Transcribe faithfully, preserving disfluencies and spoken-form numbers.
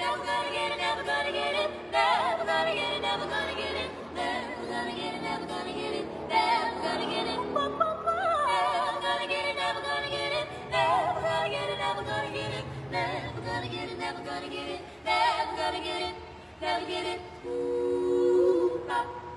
never gonna get it, never gonna get it, never gonna get it, never gonna get it, never gonna get it, never gonna get it, never gonna get it, never gonna get it, never gonna get it, never gonna get it, never gonna get it, never gonna get it, never gonna get it, never gonna get it, never get it. Ooh, ah.